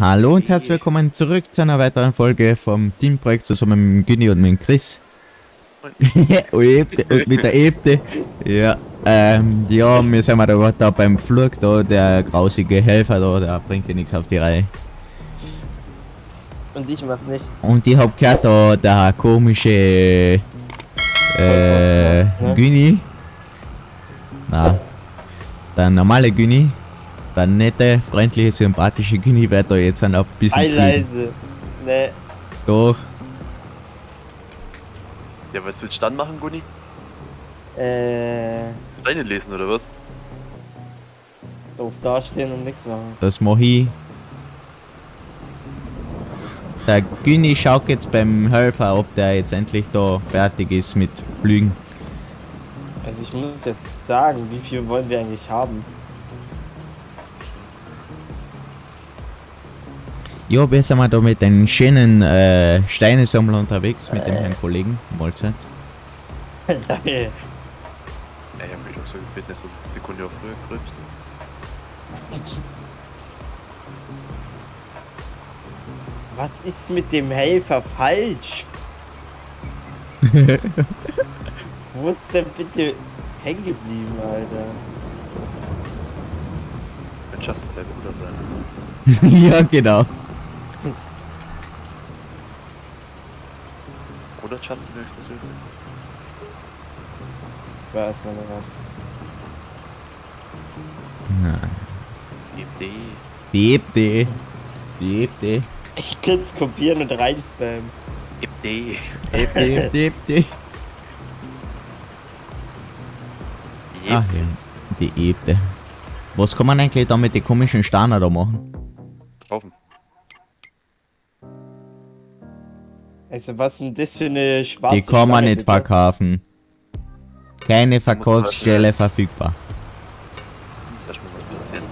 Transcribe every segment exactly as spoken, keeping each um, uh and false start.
Hallo und herzlich willkommen zurück zu einer weiteren Folge vom Teamprojekt zusammen mit Günni und mit Chris. und mit der Ebte. Ja, ähm, ja, wir sind da gerade da beim Flug, da der grausige Helfer da, der bringt ja nichts auf die Reihe. Und ich mach's nicht. Und ich hab gehört, da der komische äh, ne? Günni. Na, der normale Günni. Der nette, freundliche, sympathische Günni wird da jetzt ein bisschen Ei leise. Ne. Doch. Ja, was willst du dann machen, Gunni? Äh. Steine lesen oder was? Doof dastehen und nichts machen. Das mach ich. Der Günni schaut jetzt beim Helfer, ob der jetzt endlich da fertig ist mit Flügen. Also ich muss jetzt sagen, wie viel wollen wir eigentlich haben? Ja, wir sind wir da mit den schönen äh, Steinesammler unterwegs mit dem Herrn Kollegen. Mahlzeit. Nein. Ja, ich hab mich auch so gefühlt, dass du eine Sekunde auch früher grübst. Was ist mit dem Helfer falsch? Wo ist denn bitte hängen geblieben, Alter? Wenn Justin sehr guter sein. Ja, genau. Oder Justin will ich persönlich. Ich war erstmal dran. Na, Idee. Bebte. Bebte. Ich könnte es kopieren und reinspammen. Idee. Bebte, bebte. Ach ja, die Ebte. Was kann man eigentlich da mit den komischen Steinen da machen? Kaufen. Also was denn das für eine schwarze Die kann man Schlange, nicht bitte? verkaufen. Keine Verkaufsstelle verfügbar. Muss erstmal was passieren.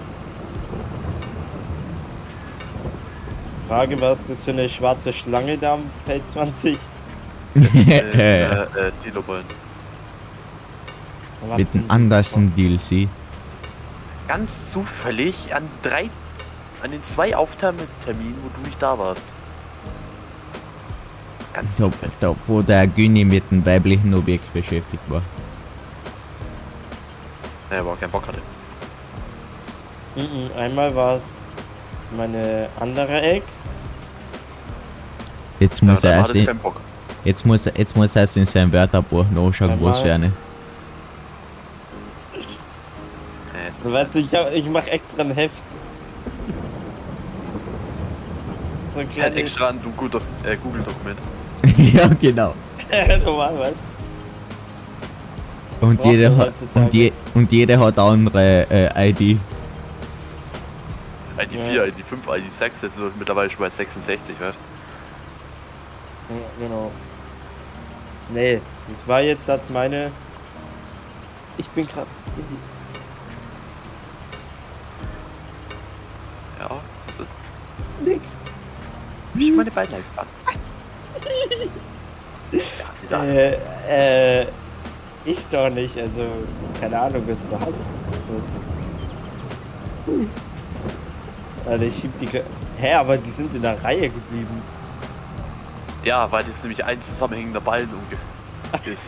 Frage, was ist das für eine schwarze Schlange da am Feld zwanzig? äh, äh, äh, Siloballen. Mit einem Andersen D L C. Ganz zufällig an drei, an den zwei Aufnahmeterminen, wo du nicht da warst. Ganz Da, zufällig. da, wo der Günni mit dem weiblichen Objekt beschäftigt war. Naja, aber auch keinen Bock hatte. Mhm, einmal war es meine andere Ex. Jetzt Ja, muss er dann erst hatte ich in, keinen Bock. jetzt muss er, jetzt muss er erst in sein Wörterbuch nachschauen, Einmal. was für eine. Nee, ist Du weißt, ich, hab, ich mach extra ein Heft. So ein kein kleines- extra ein Google- äh, Google-Dokument. Ja, genau. Normal, was? Und Braucht jeder man hat heutzutage. und, je, und jeder hat eine andere äh, I D. I D Ja. vier, I D fünf, I D sechs, das ist mittlerweile schon bei sechsundsechzig, weißt Ja, genau. Nee, das war jetzt hat meine. Ich bin gerade. Ja, das ist. Nix. Hab ich meine Beine gespannt. Ja, dieser. Äh, äh, ich doch nicht, also, keine Ahnung, was du hast. Das... Alter, ich schieb die. Ge- Hä, aber die sind in der Reihe geblieben. Ja, weil das nämlich ein zusammenhängender Ballen umge ist.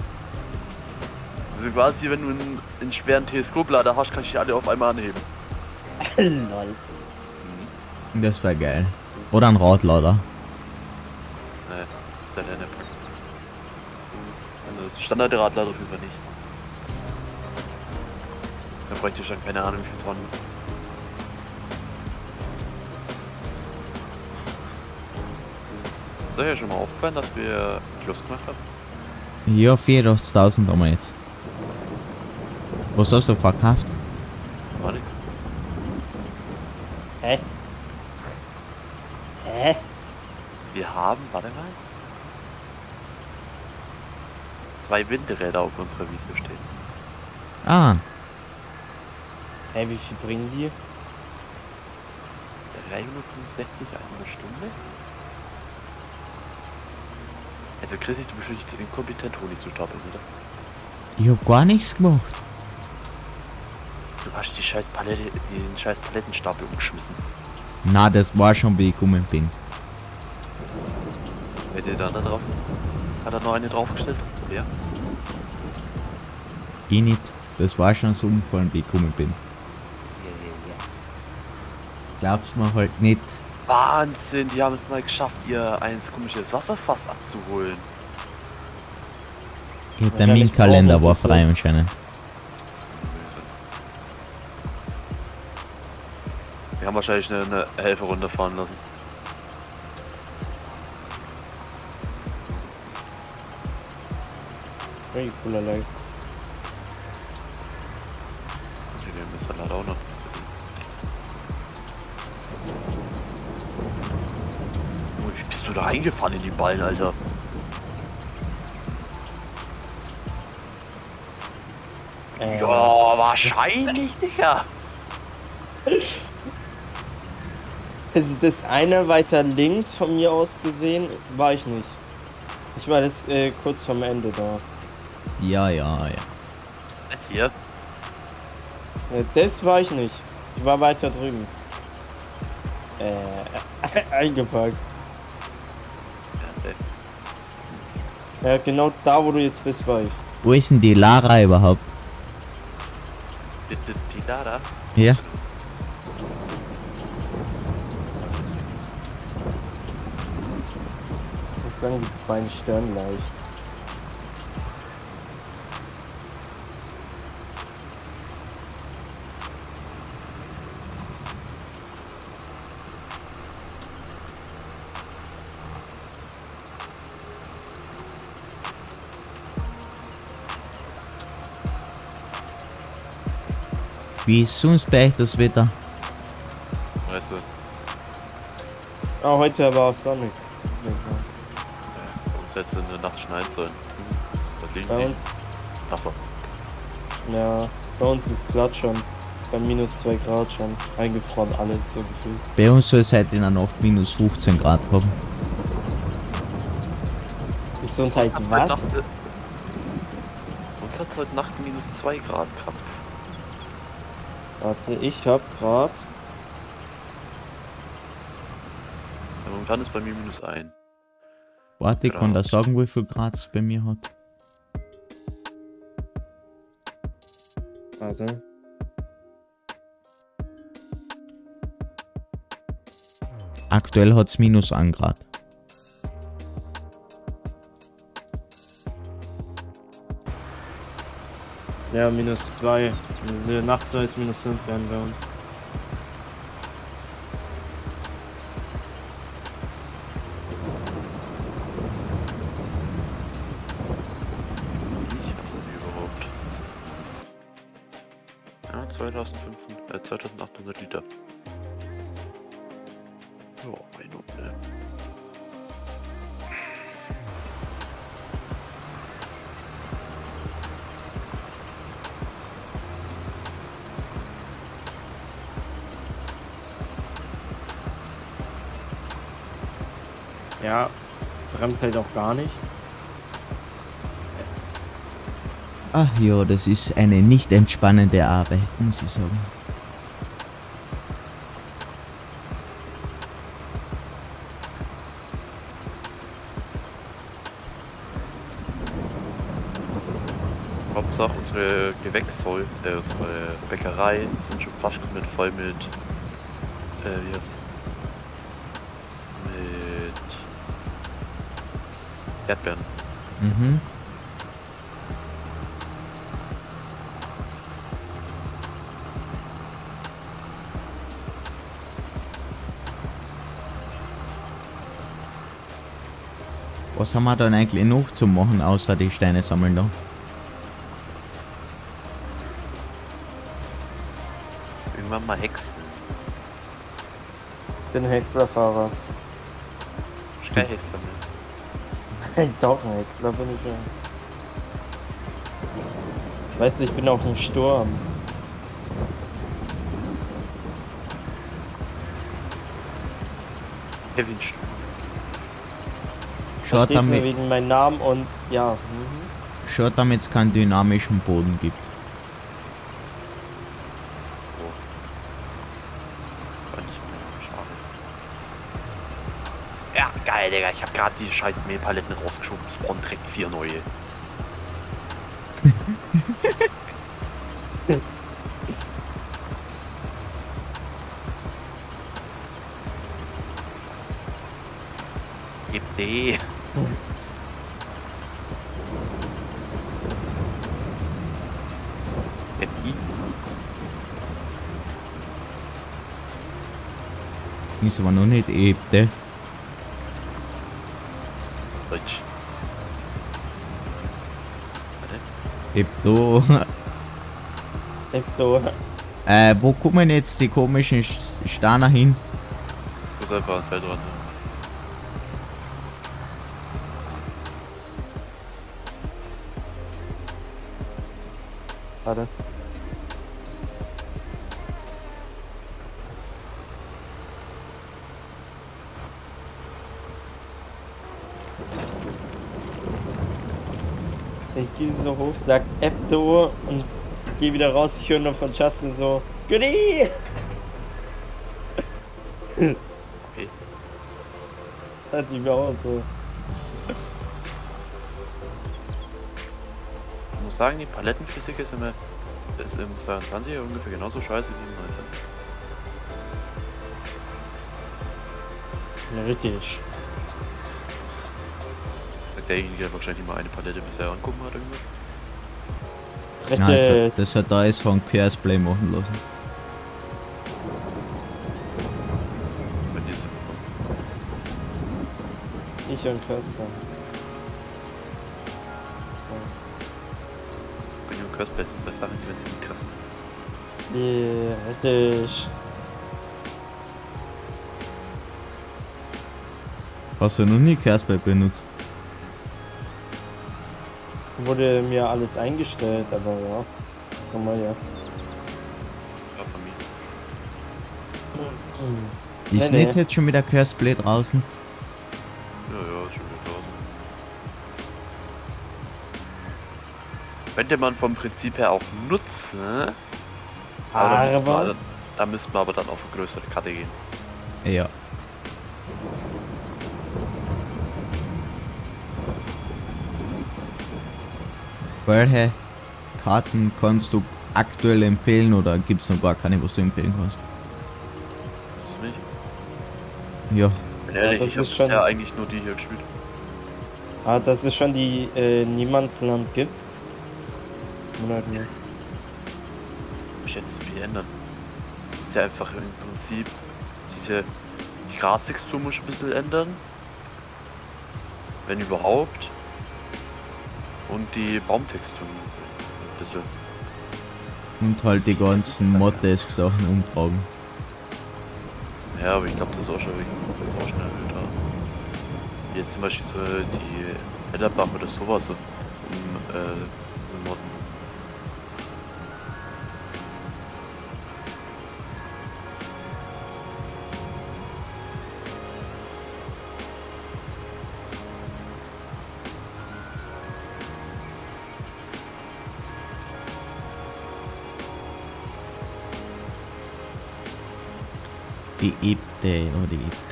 Also quasi, wenn du einen, einen schweren Teleskoplader hast, kannst du die alle auf einmal anheben. Lol. Das wäre geil. Oder ein Radlader. Nee, das ist dann nicht packen. Also das Standardradlader drüber nicht. Da bräuchte ich dann keine Ahnung wie viel Tonnen. Ist euch ja schon mal aufgefallen, dass wir Plus gemacht haben? Ja, vierundachtzigtausend haben wir jetzt. Was hast du verkauft? War nix. Hä? Hä? Wir haben, warte mal, zwei Windräder auf unserer Wiese stehen. Ah, Hä, wie viel bringen die? dreihundertfünfundsechzig eine Stunde? Also Chris, du bist nicht inkompetent, Honig zu stapeln, oder? ich hab gar nichts gemacht. Du hast die scheiß Palette, den scheiß Palettenstapel umgeschmissen. Na, das war schon, wie ich gekommen bin. Wer der da drauf? Hat er noch eine draufgestellt? Ja. Ich nicht. Das war schon so umgefallen, wie ich gekommen bin. Ja, ja, ja. Glaubst du mir halt nicht. Wahnsinn, die haben es mal geschafft, ihr eins komisches Wasserfass abzuholen. Ihr Terminkalender war frei anscheinend. Wir haben wahrscheinlich eine, eine Helfer runterfahren lassen. Hey, cooler Live. Die nehmen das Salat auch noch. Oh, wie bist du da reingefahren in die Ballen, Alter? Äh, Ja, wahrscheinlich, Digga. Also das eine weiter links von mir aus gesehen, war ich nicht. Ich war das äh, kurz vorm Ende da. Ja, ja, ja. Nicht hier. Äh, das war ich nicht. Ich war weiter drüben. Äh, eingepackt. Ja, safe. Ja, genau da, wo du jetzt bist, war ich. Wo ist denn die Lara überhaupt? Die, die, die da, da. Ja. Ich muss sagen, die Beine stören leicht. Wie ist sonst bei euch das Wetter? Weißt du, Ah, heute war es sonnig. bei uns hätte es in der Nacht schneien sollen. Was liegen Bei die? uns, Wasser. ja, bei uns ist glatt schon. Bei minus zwei Grad schon. Eingefroren alles so gefühlt. Bei uns soll es heute in der Nacht minus fünfzehn Grad haben. Gesundheit, Hat was? heute Nacht, uns hat es heute Nacht minus zwei Grad gehabt. Warte, ich hab grad. Ja, momentan ist bei mir minus ein. Warte, ich kann Grad. da sagen, wie viel Grad es bei mir hat. Warte. Aktuell hat es minus ein Grad. Ja, minus zwei. Also, nachts soll es minus fünf werden bei uns. Ich habe die überhaupt. Ja, zweitausendfünfhundert, äh, zweitausendachthundert Liter. Ja, ein und ne. Ja, bremst halt auch gar nicht. Ach ja, das ist eine nicht entspannende Arbeit, muss ich sagen. Hauptsache unsere Gewächshäuser, äh, unsere Bäckereien sind schon fast komplett voll mit, äh, wie heißt mit Erdbeeren. Mhm. Was haben wir dann eigentlich noch zu machen, außer die Steine sammeln da? Irgendwann mal Hexen. Ich bin Häckslerfahrer. Ich kein Hexler mehr. Doch, ein Häcksler bin ich ja. Weißt du, ich bin auf dem Sturm. Kevin Sturm. Schaut Verstehst du, damit, wegen meinem Namen und ja. Mhm. schaut damit es keinen dynamischen Boden gibt. Oh. Gar nicht mehr. Schade. geil, Digga. Ich hab gerade die scheiß Mehlpaletten rausgeschoben. Es brauchen direkt vier neue. Idee. Ist aber noch nicht ebte. Deutsch. Ebdo. Ecto. Äh, wo kommen jetzt die komischen Steine hin? Ich muss einfach ein Feld ran. Warte. Ich gehe so hoch, sag Epto und gehe wieder raus. Ich höre nur von Justin so, Goodie! Okay. Das hat die mir auch so. Ich muss sagen, die Palettenphysik ist, immer, ist im zweiundzwanziger ungefähr genauso scheiße wie im neunzehn. Ja, richtig. Sagt derjenige, der wahrscheinlich mal eine Palette bisher angucken hat irgendwas. Richtig. Nein, also, das hat da ist von Curseplay machen lassen. Bei dir ist es Ich und Kasper. bei dir und Curseplay sind zwei Sachen, die wir uns nie treffen. Ja, richtig. Hast du noch nie Curseplay benutzt? Wurde mir alles eingestellt, aber ja. Komm mal ja. Ja, von mir. Ist Nee, nicht nee. jetzt schon wieder Curseplay draußen? Ja, ja, ist schon wieder draußen. Könnte man vom Prinzip her auch nutzen, aber da müsste Aber man, da müsste man aber dann auf eine größere Karte gehen. Ja. Welche Karten kannst du aktuell empfehlen oder gibt es noch gar keine, was du empfehlen kannst? Ist es nicht? Ja. Bin ehrlich, das ich habe ist schon- bisher eigentlich nur die hier gespielt. ah, dass es schon die äh, Niemandsland gibt. Monat mehr. Ich hätte so viel ändern. Das ist ja einfach im Prinzip diese die Grastextur muss ich ein bisschen ändern. Wenn überhaupt. Und die Baumtextur ein bisschen. Und halt die ganzen Moddesk-Sachen umtragen. Ja, aber ich glaube, das ist auch schon wegen auch schon erhöht. Ja. Jetzt zum Beispiel so die Ellerbach oder sowas so im, äh, im Modden. Die Ebte, oh die Ebte.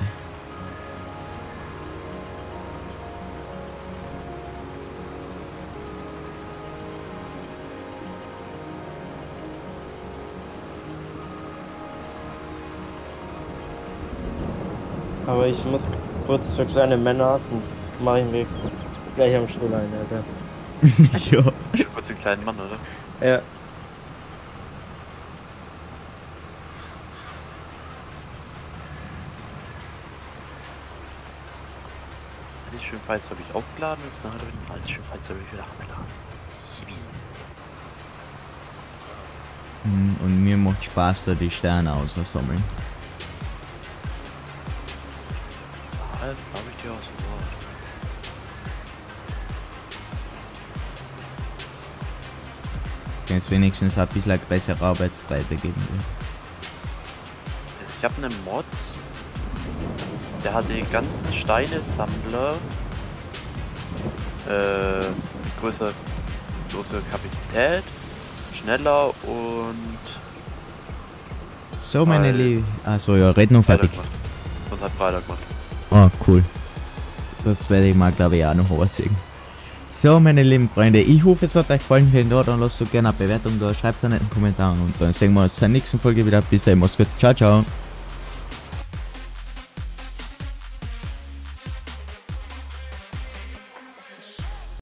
Aber ich muss kurz für kleine Männer, sonst mache ich mir gleich am Stuhl ein, Alter. Ja. Schon kurz den kleinen Mann, oder? Ja. Alles schön Fleiß habe ich aufgeladen, jetzt nachher wieder alles schön Fleiß habe ich wieder abgeladen. Hibi. Hm, und mir macht Spaß, da die Sterne auszusammeln. Ja, das glaube ich dir auch so. Wenn es wenigstens ein bisschen eine bessere Arbeitsbreite geben will. Ich habe einen Mod, der hat die ganzen Steine-Sammler äh, größer, größere Kapazität, schneller und So, meine Weil- Liebe. Achso, ja, red noch breiter fertig. gemacht. Und hat breiter gemacht. Ah, cool. Das werde ich mal, glaube ich, auch noch erzählen. So, meine lieben Freunde, ich hoffe, es hat euch gefallen. Wenn ja, dann lasst doch gerne eine Bewertung da, schreibt einen netten Kommentar und dann sehen wir uns in der nächsten Folge wieder. Bis dahin, macht's gut. Ciao, ciao.